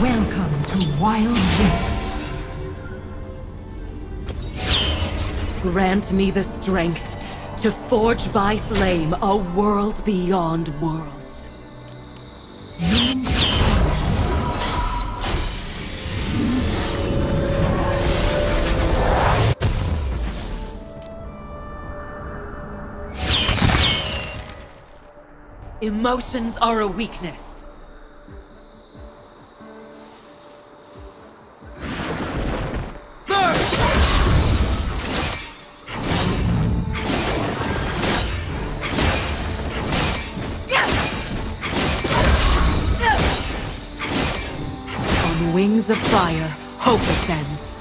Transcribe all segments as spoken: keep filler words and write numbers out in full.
Welcome to Wild Rift. Grant me the strength to forge by flame a world beyond worlds. Emotions are a weakness. Wings of fire, hope ascends.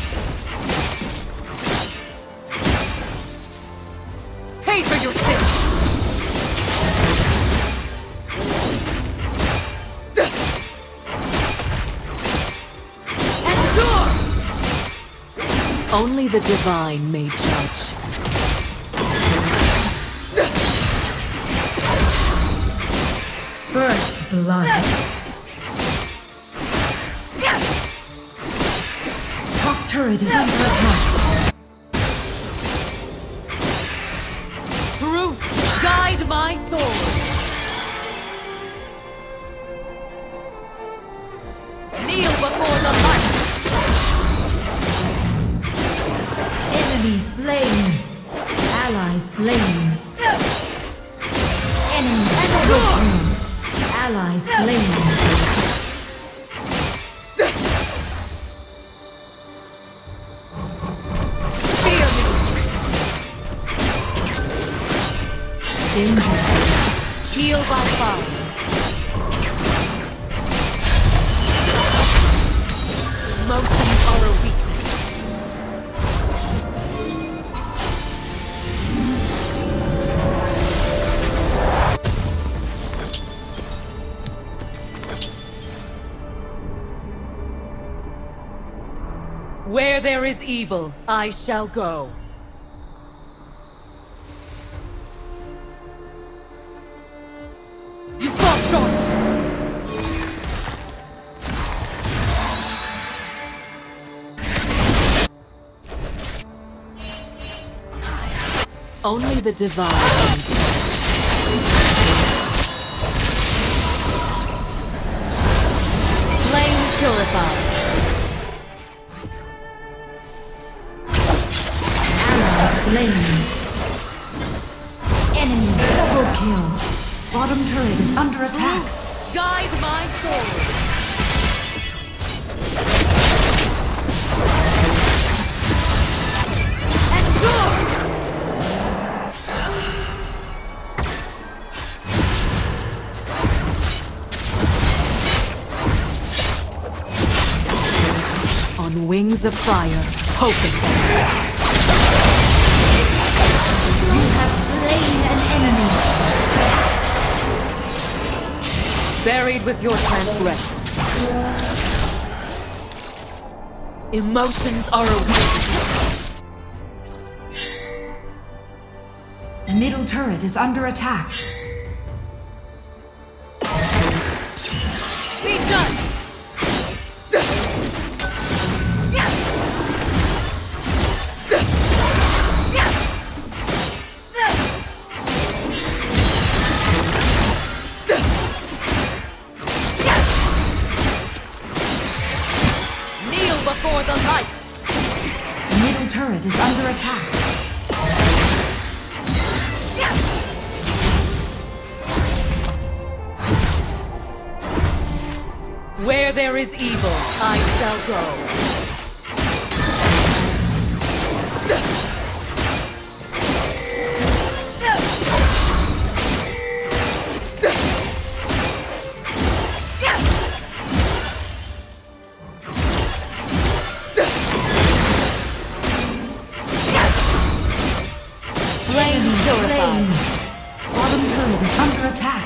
Pay for your sins! Endure! Only the divine may judge. First blood. Turret is under attack. Truth, guide my soul. Kneel before the light. Enemy slain. Ally slain. Enemy slain. Ally slain. Heal by fire. Emotions are a weakness. Where there is evil, I shall go. Only the divine. Flame purified. Ally slain. Enemy double kill. Bottom turret is under attack. Guide my soul. On wings of fire, hope ascends. You have slain an enemy. Buried with your transgressions. Emotions are a weakness. Middle turret is under attack. Be done! Before the light. Middle turret is under attack. Where there is evil, I shall go. Slain. Bottom turret is under attack.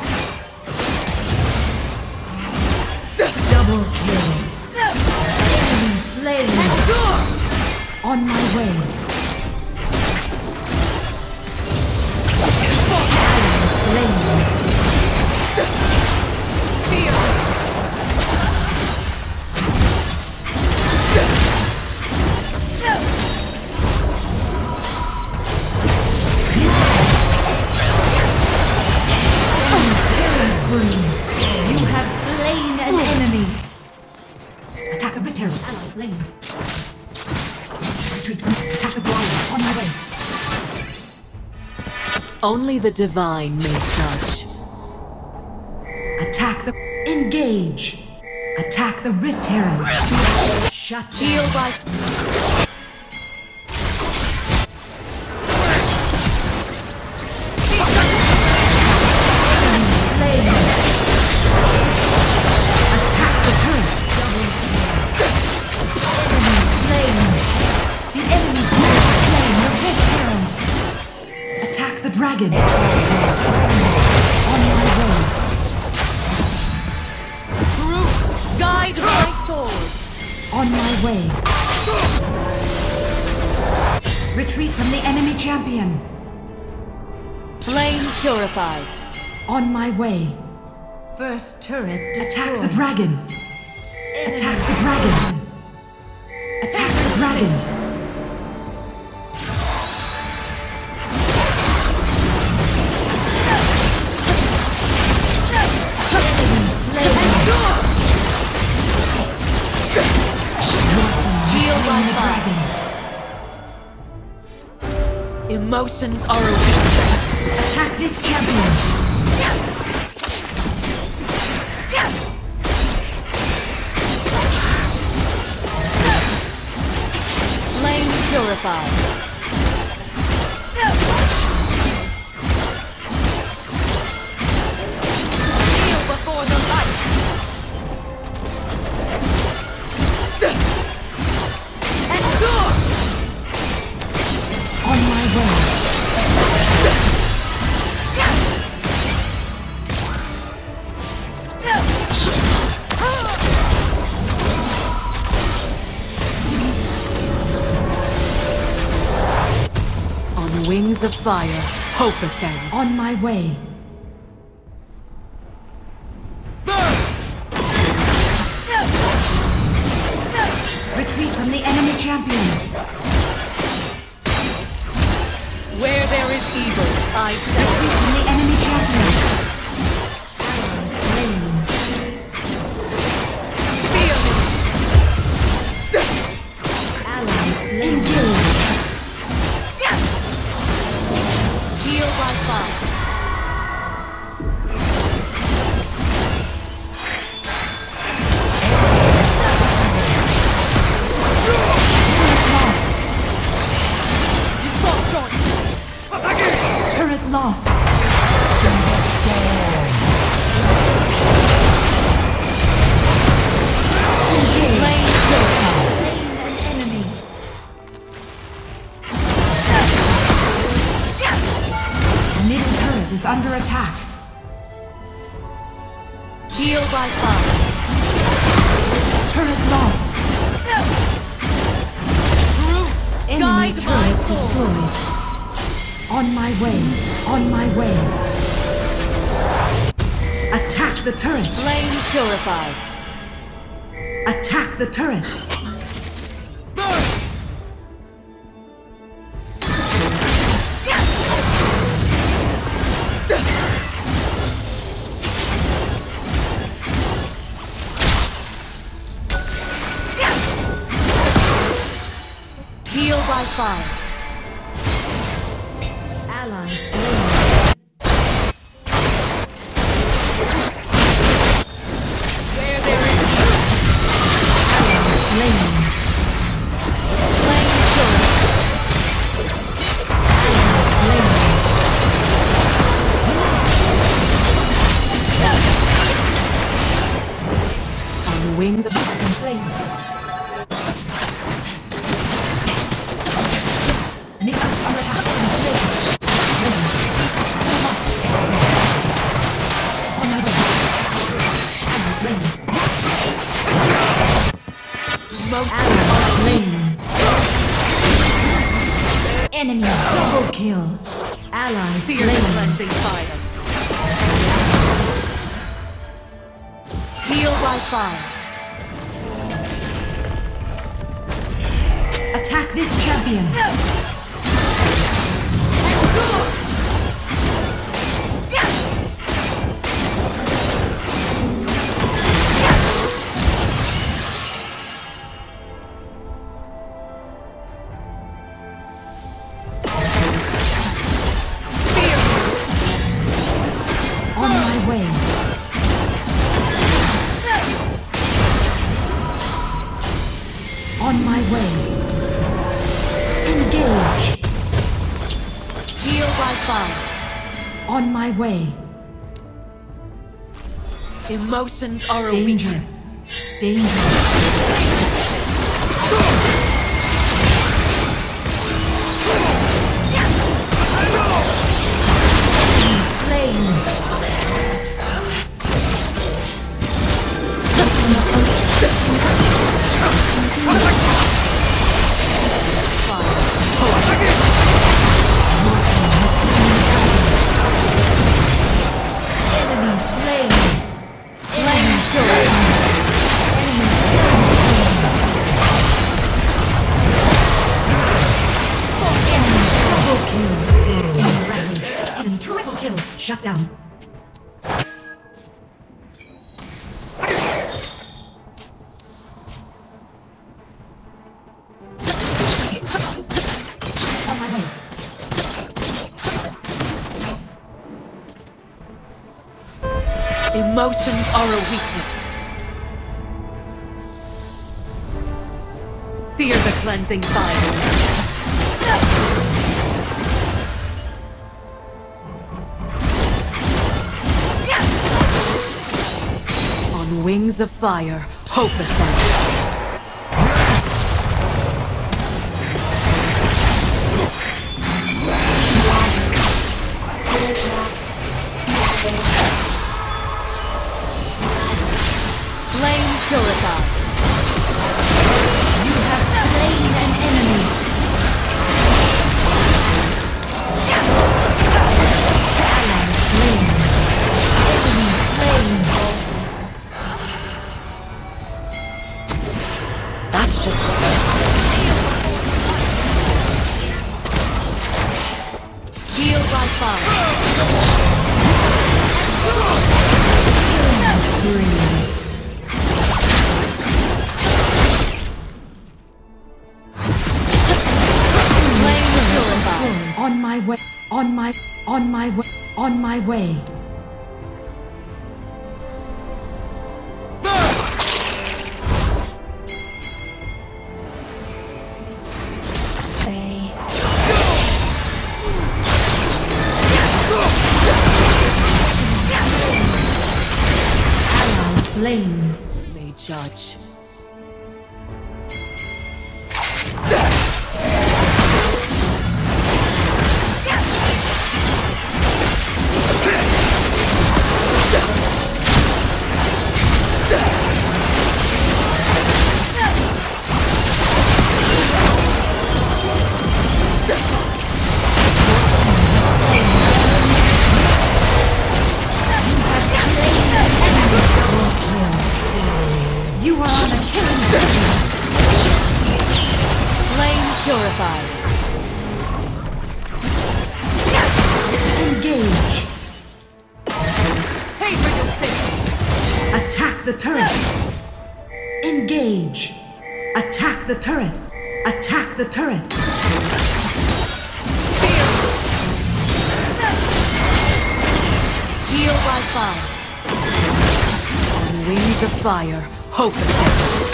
Double kill. Enemy slain. On my way. Slain. Rift Herald. Ally slain. Retreat. Attack the Briar. On my way. Only the divine may judge. Attack the... Engage. Attack the Rift Herald. Shut down. Heal by... Dragon! On my way. Groot, guide my sword! On my way. Retreat from the enemy champion. Flame purifies. On my way. First turret destroyed. Attack the dragon! Attack the dragon! Attack the dragon! Emotions are a weakness. Attack this champion. Flame purified. Kneel before the light. Endure. On my way. On wings of fire, hope ascends. On my way. Retreat from the enemy champion. Where there is evil, I stand. Retreat from the enemy champion. Fear me. Allies slain. Heal by fire. Turret lost. Flame purified. An enemy. The middle turret is under attack. Heal by fire. Turret lost. Enemy Guide my turret sword. destroyed. On my way. On my way. Attack the turret. Flame purifies. Attack the turret. Heal by fire. Allies slain. Where there is Slain. flame purified. On the wings of Slain. Nick under attack. Slain. On my way. Slain. most Allies slain. Enemy double kill. Allies fear the slain. cleansing fire. Heal by fire. Attack this champion. On my way. Engage. Heal by fire. On my way. Emotions are a Dangerous. weakness. Dangerous. Shut down. On my way. Emotions are a weakness. Fear the cleansing fire. On wings of fire, hope ascends. Flame purified. You have slain an enemy. Ally slain. Enemy slain. That's just heal by fire. On my way, on my, on my way, on my way. Ally slain. May judge. You are on a killing spree. Flame purifies. Engage. Pay for your sins. Attack the turret. Engage. Attack the turret. Attack the turret. Heal by fire. On wings of fire, hope ascends.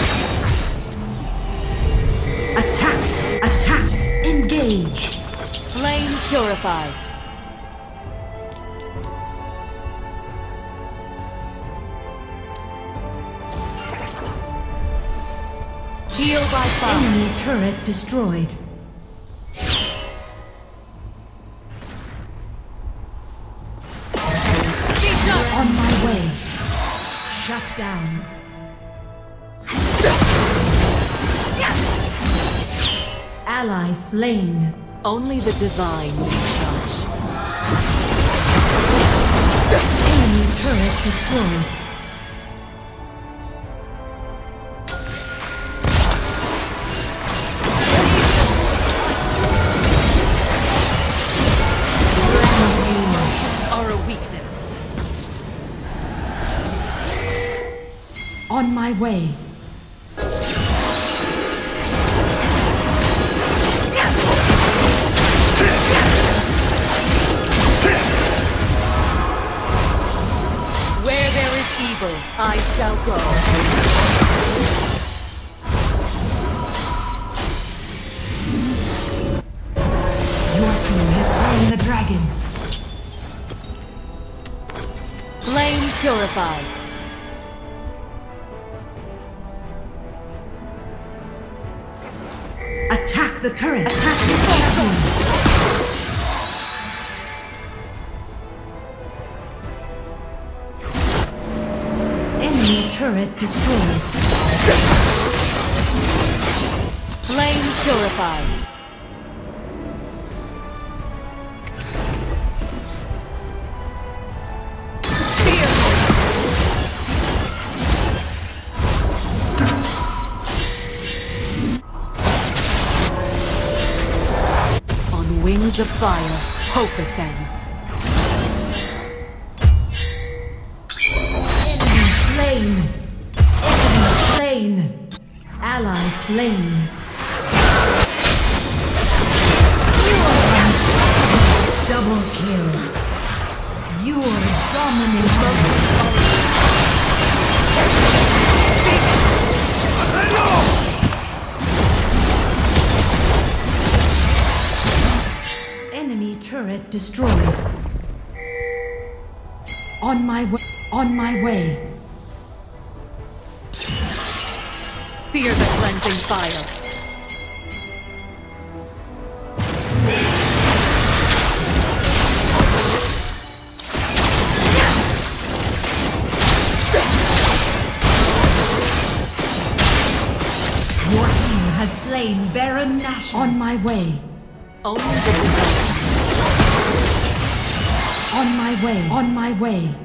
Attack. Attack. Engage. Flame purifies. Heal by fire. Enemy turret destroyed. On my way. Shut down. Ally slain. Only the divine may judge. Enemy turret destroyed. Are a weakness. On my way. Where there is evil, I shall go. purifies. Attack the turret. Attack the dragon. Enemy turret destroyed. Flame purifies. Wings of fire, hope ascends. Enemy slain. Enemy slain. Ally slain. You are unstoppable. Double kill. You are dominating. Enemy turret destroyed. On my way. On my way. Fear the cleansing fire. Your team has slain Baron Nashor. On my way. Only the divine. On my way. On my way.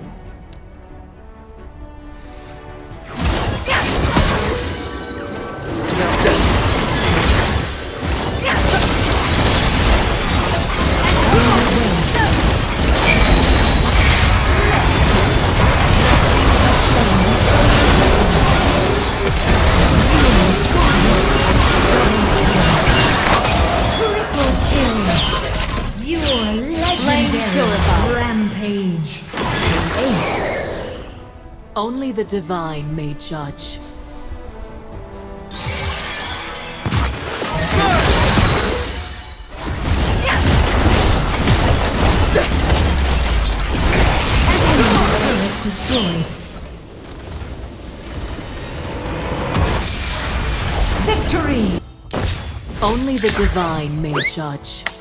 Rampage. Ace. Only the divine may judge. Destroyed. Victory. Only the divine may judge.